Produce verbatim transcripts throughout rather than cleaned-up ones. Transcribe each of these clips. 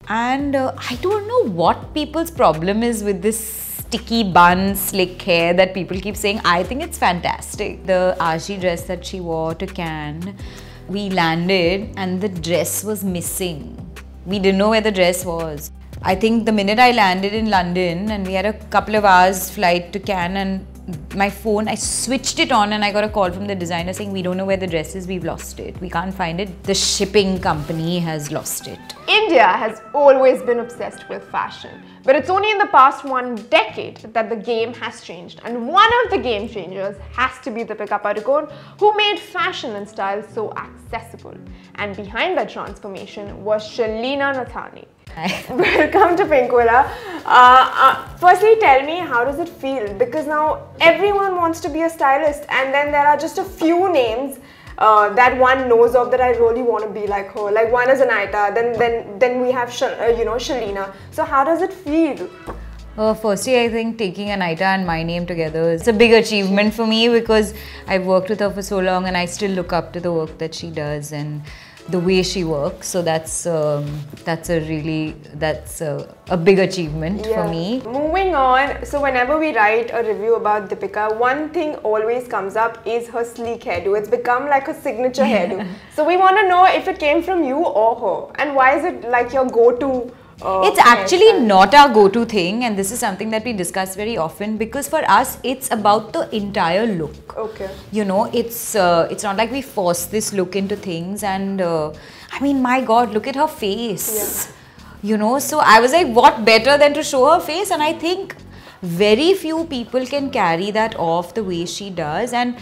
And uh, I don't know what people's problem is with this sticky bun, slick hair that people keep saying. I think it's fantastic. The Ashi dress that she wore to Cannes, we landed and the dress was missing. We didn't know where the dress was. I think the minute I landed in London and we had a couple of hours flight to Cannes, and my phone, I switched it on and I got a call from the designer saying, we don't know where the dress is, we've lost it. We can't find it. The shipping company has lost it. India has always been obsessed with fashion, but it's only in the past one decade that the game has changed. And one of the game changers has to be Deepika Padukone, who made fashion and style so accessible. And behind that transformation was Shalina Nathani. Welcome to Pinkvilla. Uh, uh, firstly, tell me, how does it feel? Because now everyone wants to be a stylist, and then there are just a few names uh, that one knows of that I really want to be like her. Like one is Anaita, then then then we have Sh uh, you know Shalina. So how does it feel? Uh, firstly, I think taking Anaita and my name together is a big achievement for me, because I've worked with her for so long and I still look up to the work that she does and the way she works. So that's um, that's a really that's a, a big achievement yeah. for me. Moving on, so whenever we write a review about Deepika, one thing always comes up is her sleek hairdo. It's become like a signature hairdo. So we want to know if it came from you or her, and why is it like your go-to? Uh, it's actually not our go-to thing, and this is something that we discuss very often, because for us it's about the entire look. Okay. You know, it's uh, it's not like we force this look into things, and uh, I mean, my God, look at her face. Yeah. You know, so I was like, what better than to show her face? And I think very few people can carry that off the way she does. And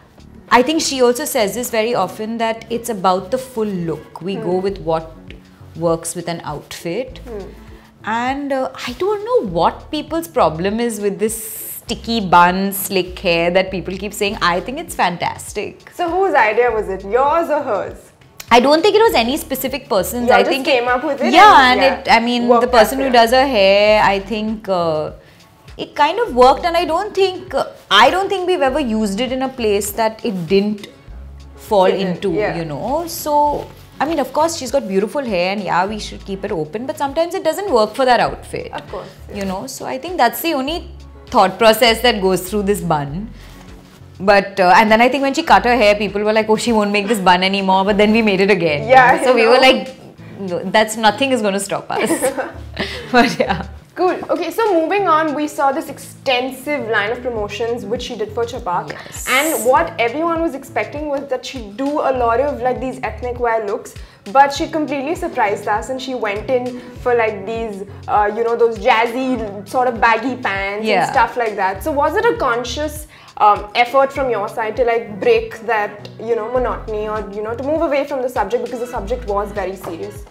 I think she also says this very often, that it's about the full look. We hmm. go with what works with an outfit. Hmm. And uh, I don't know what people's problem is with this sticky bun, slick hair that people keep saying. I think it's fantastic. So whose idea was it? Yours or hers? I don't think it was any specific person's. You I just think came up with it. Yeah, and, and yeah, it. I mean, the person who does her hair, I think uh, it kind of worked, and I don't think uh, I don't think we've ever used it in a place that it didn't fall into. Yeah. You know, so. I mean, of course, she's got beautiful hair, and yeah, we should keep it open, but sometimes it doesn't work for that outfit. Of course. Yeah. You know, so I think that's the only thought process that goes through this bun. But, uh, and then I think when she cut her hair, people were like, oh, she won't make this bun anymore, but then we made it again. Yeah. So we know. were like, no, that's nothing is going to stop us. But yeah. Cool. Okay, so moving on, we saw this extensive line of promotions which she did for Chapak. Yes. And what everyone was expecting was that she'd do a lot of like these ethnic wear looks, but she completely surprised us, and she went in for like these, uh, you know, those jazzy sort of baggy pants yeah. and stuff like that. So was it a conscious um, effort from your side to like break that, you know, monotony, or, you know, to move away from the subject, because the subject was very serious?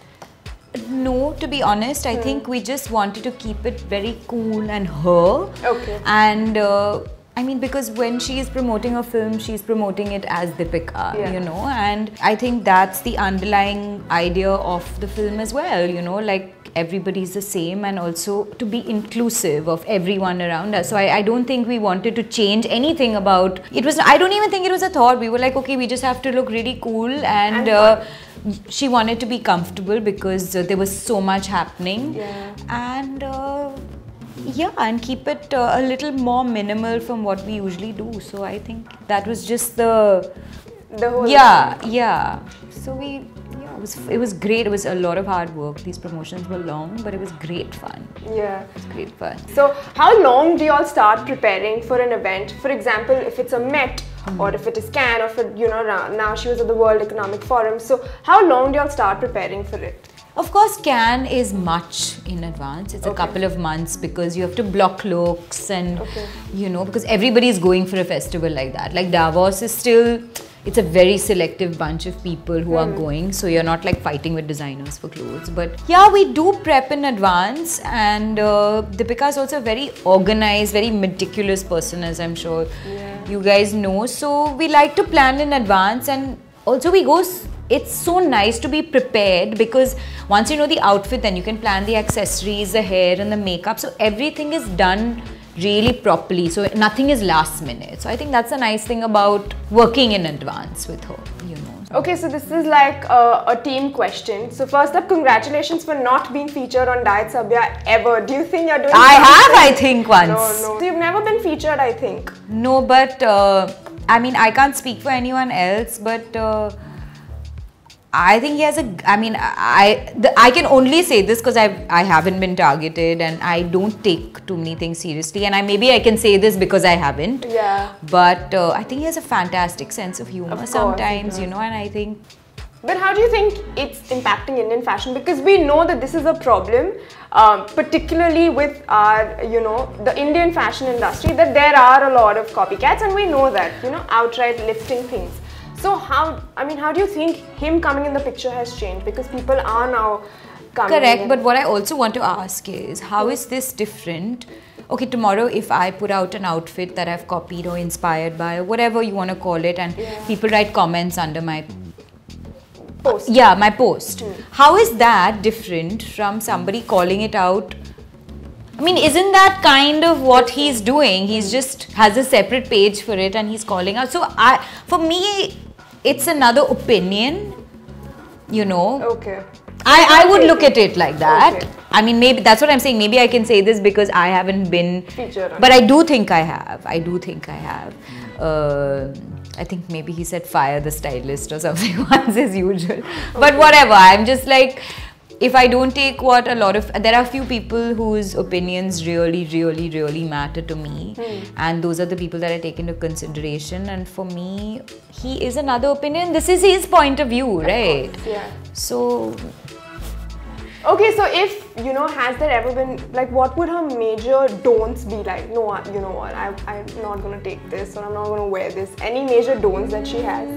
No, to be honest, I hmm. think we just wanted to keep it very cool and her. Okay. And uh, I mean, because when she is promoting a film, she's promoting it as Deepika, yeah. you know, and I think that's the underlying idea of the film as well, you know, like everybody's the same, and also to be inclusive of everyone around us. So I, I don't think we wanted to change anything about it. Was I don't even think it was a thought. We were like, okay, we just have to look really cool, and, and uh, she wanted to be comfortable because uh, there was so much happening. Yeah. And uh, yeah, and keep it uh, a little more minimal from what we usually do. So I think that was just the the whole yeah thing. yeah. So we yeah it was it was great. It was a lot of hard work. These promotions were long, but it was great fun. Yeah, it was great fun. So how long do you all start preparing for an event? For example, if it's a Met. Mm. Or if it is Cannes, or if it, you know, now she was at the World Economic Forum. So how long do you all start preparing for it? Of course, Cannes is much in advance. It's okay. a couple of months, because you have to block looks and, okay. you know, because everybody is going for a festival like that. Like Davos is still, it's a very selective bunch of people who mm. are going. So you're not like fighting with designers for clothes. But yeah, we do prep in advance. And uh, Deepika is also a very organized, very meticulous person, as I'm sure yeah. you guys know. So we like to plan in advance, and also we go, it's so nice to be prepared, because once you know the outfit, then you can plan the accessories, the hair and the makeup. So everything is done really properly. So nothing is last minute. So I think that's a nice thing about working in advance with her, you know. Okay, so this is like a, a team question. So first up, congratulations for not being featured on Diet Sabya ever. Do you think you're doing I something? have, I think, once. No, no. So you've never been featured, I think. No, but uh, I mean, I can't speak for anyone else, but uh, I think he has a, I mean, I the, I can only say this because I I haven't been targeted and I don't take too many things seriously, and I maybe I can say this because I haven't. Yeah. But uh, I think he has a fantastic sense of humor Of course, sometimes, you know, and I think. But how do you think it's impacting Indian fashion? Because we know that this is a problem, um, particularly with our, you know, the Indian fashion industry, that there are a lot of copycats, and we know that, you know, outright lifting things. So how, I mean, how do you think him coming in the picture has changed? Because people are now coming Correct, in. but what I also want to ask is, how is this different? Okay, tomorrow if I put out an outfit that I've copied or inspired by, or whatever you want to call it, and Yeah. people write comments under my Post. yeah, my post. Hmm. How is that different from somebody calling it out? I mean, isn't that kind of what he's doing? He's just has a separate page for it and he's calling out. So I, for me, it's another opinion, you know. Okay. I, I would look at it like that. Okay. I mean, maybe that's what I'm saying. Maybe I can say this because I haven't been Featured on but I do think I have. I do think I have. Uh, I think maybe he said fire the stylist or something once as usual. But whatever. I'm just like, if I don't take what a lot of, there are a few people whose opinions really, really, really matter to me. Hmm. And those are the people that I take into consideration. And for me, he is another opinion. This is his point of view, right? Of course, yeah. So, Okay, so if, you know, has there ever been, like, what would her major don'ts be like? No, I- you know what, I, I'm not going to take this, or I'm not going to wear this. Any major don'ts that she has?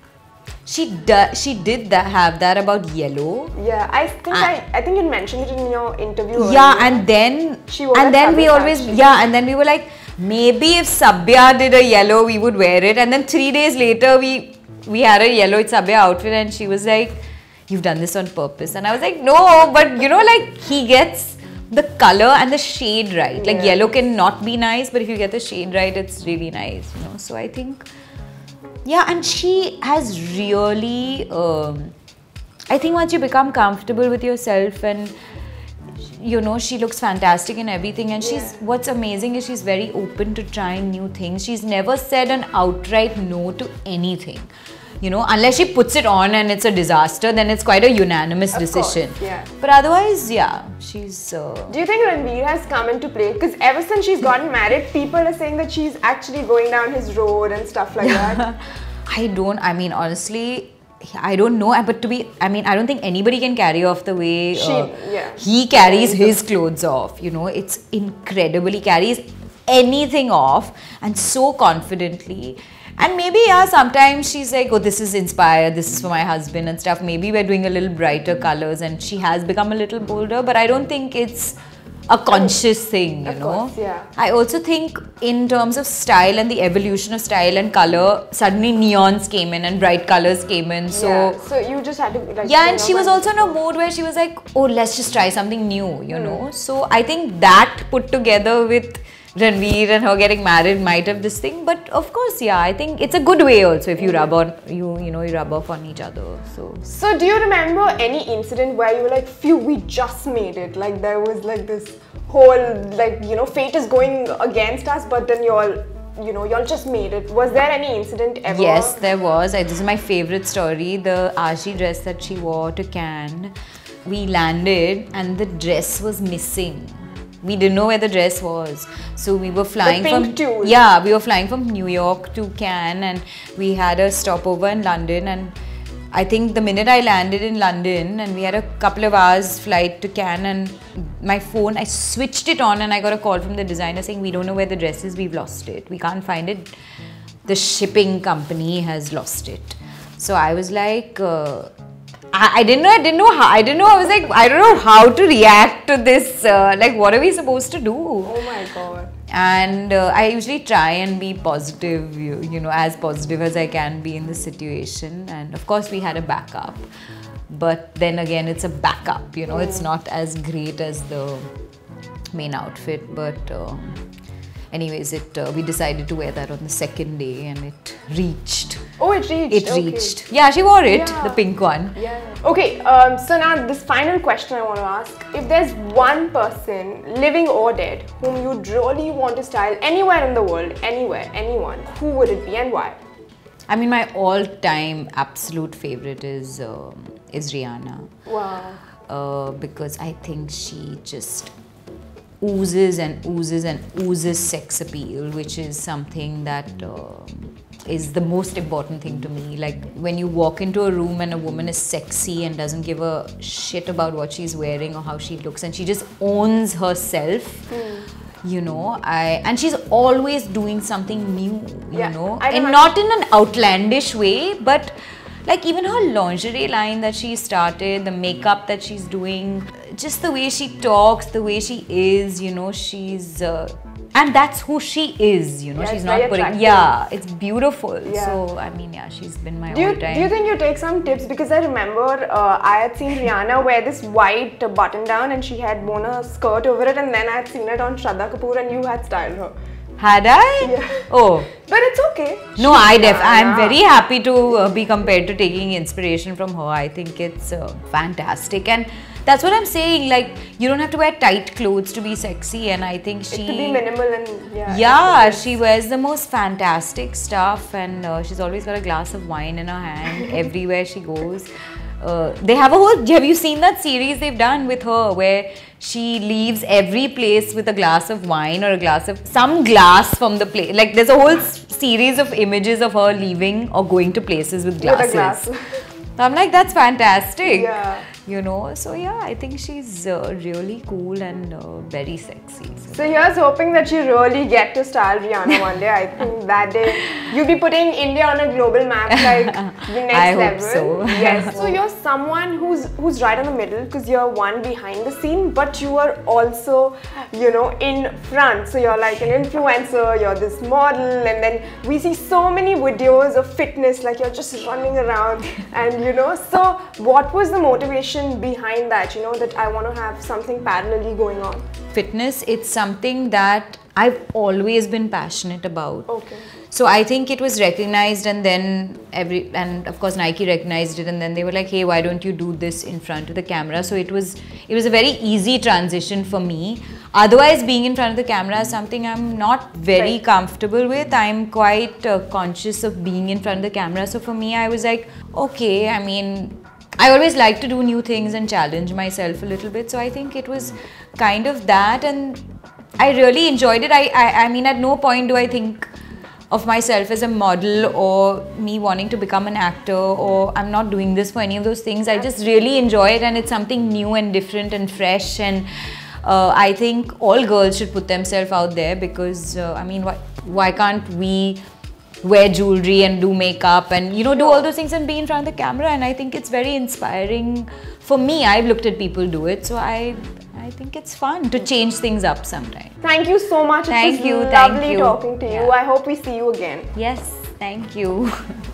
she does. She did that. Have that about yellow. Yeah, I think I, I think you mentioned it in your interview. Yeah, earlier. and then She wore and that then we Sabyasachi. always yeah, and then we were like, maybe if Sabya did a yellow, we would wear it. And then three days later, we we had a yellow Sabya outfit, and she was like, "You've done this on purpose." And I was like, "No," but you know, like he gets the color and the shade right. Like Yeah. yellow can not be nice, but if you get the shade right, it's really nice. You know, so I think. Yeah, and she has really, um, I think once you become comfortable with yourself and, you know, she looks fantastic in everything. And she's, Yeah. what's amazing is she's very open to trying new things. She's never said an outright no to anything. You know, unless she puts it on and it's a disaster, then it's quite a unanimous Of decision. course, yeah. But otherwise, yeah, she's... Uh, Do you think Ranveer has come into play? Because ever since she's gotten married, people are saying that she's actually going down his road and stuff like that. I don't, I mean, honestly, I don't know. But to be, I mean, I don't think anybody can carry off the way She- uh, yeah. he carries his clothes off. You know, it's incredible. He carries anything off and so confidently. And maybe, yeah, sometimes she's like, oh, this is inspired, this is for my husband and stuff. Maybe we're doing a little brighter colors and she has become a little bolder, but I don't think it's a conscious thing, you Of know. course, yeah. I also think in terms of style and the evolution of style and color, suddenly neons came in and bright colors came in. So yeah. So you just had to like. yeah, bring and she up was and- also in a mood where she was like, oh, let's just try something new, you know. So I think that put together with Ranveer and her getting married might have this thing. But of course, yeah, I think it's a good way also if you rub on, you you know, you rub off on each other. So So do you remember any incident where you were like, phew, we just made it? Like there was like this whole, like, you know, fate is going against us, but then y'all, you know, y'all just made it. Was there any incident ever? yes, there was. I, this is my favorite story. The Ashi dress that she wore to Cannes. We landed and the dress was missing. We didn't know where the dress was. So we were flying pink from tulle. yeah, we were flying from New York to Cannes and we had a stopover in London, and I think the minute I landed in London and we had a couple of hours flight to Cannes, and my phone, I switched it on and I got a call from the designer saying, we don't know where the dress is, we've lost it. We can't find it. The shipping company has lost it. So I was like, uh, I, I didn't know, I didn't know how, I didn't know, I was like, I don't know how to react to this. Uh, like, what are we supposed to do? Oh my god. And uh, I usually try and be positive, you, you know, as positive as I can be in the situation. And of course, we had a backup. But then again, it's a backup, you know, mm. it's not as great as the main outfit. But um, anyways, it uh, we decided to wear that on the second day, and it reached. Oh, it reached. It okay. reached. Yeah, she wore it, Yeah. the pink one. Yeah. Okay, um, so now this final question I want to ask. If there's one person, living or dead, whom you really want to style anywhere in the world, anywhere, anyone, who would it be and why? I mean, my all-time absolute favorite is um, is Rihanna. Wow. Uh, because I think she just oozes and oozes and oozes sex appeal, which is something that uh, is the most important thing to me. Like when you walk into a room and a woman is sexy and doesn't give a shit about what she's wearing or how she looks, and she just owns herself. Mm. You know, I and she's always doing something new, you yeah, know, and not in an outlandish way, but like even her lingerie line that she started, the makeup that she's doing, just the way she talks, the way she is, you know, she's uh, and that's who she is, you know. Yeah, she's it's not very putting attractive. yeah it's beautiful. Yeah. So I mean, yeah, she's been my Do you, all time. do you think you take some tips? Because I remember uh, I had seen Rihanna wear this white uh, button down and she had worn a skirt over it, and then I had seen it on Shraddha Kapoor and you had styled her. Had I? Yeah. Oh. But it's okay. No, She's I def. Rihanna. I'm very happy to uh, be compared to taking inspiration from her. I think it's uh, fantastic, and that's what I'm saying. Like, you don't have to wear tight clothes to be sexy, and I think she. It could be minimal and yeah. Yeah, she wears the most fantastic stuff, and uh, she's always got a glass of wine in her hand everywhere she goes. Uh, they have a whole. Have you seen that series they've done with her where she leaves every place with a glass of wine or a glass of some glass from the place? Like there's a whole series of images of her leaving or going to places with glasses. With a glass. So I'm like, that's fantastic. Yeah. You know, so yeah, I think she's uh, really cool and uh, very sexy. So. So here's hoping that you really get to style Rihanna one day. I think that day you'll be putting India on a global map like the next I level. hope so. Yes. So you're someone who's who's right in the middle because you're one behind the scene, but you are also, you know, in front. So you're like an influencer, you're this model, and then we see so many videos of fitness, like you're just running around, and you know. So what was the motivation behind that, you know, that I want to have something parallelly going on? Fitness, it's something that I've always been passionate about. Okay. So I think it was recognized, and then every, and of course Nike recognized it, and then they were like, hey, why don't you do this in front of the camera? So it was, it was a very easy transition for me. Otherwise, being in front of the camera is something I'm not very right. comfortable with. I'm quite uh, conscious of being in front of the camera. So for me, I was like, okay, I mean, I always like to do new things and challenge myself a little bit. So I think it was kind of that, and I really enjoyed it. I, I, I mean, at no point do I think of myself as a model or me wanting to become an actor, or I'm not doing this for any of those things. I just really enjoy it, and it's something new and different and fresh, and uh, I think all girls should put themselves out there because, uh, I mean, why, why can't we wear jewelry and do makeup and, you know, do all those things and be in front of the camera? And I think it's very inspiring for me. I've looked at people do it, so I I think it's fun to change things up sometime. Thank you so much. Thank it was you, lovely thank you. talking to you. Yeah. I hope we see you again. Yes, thank you.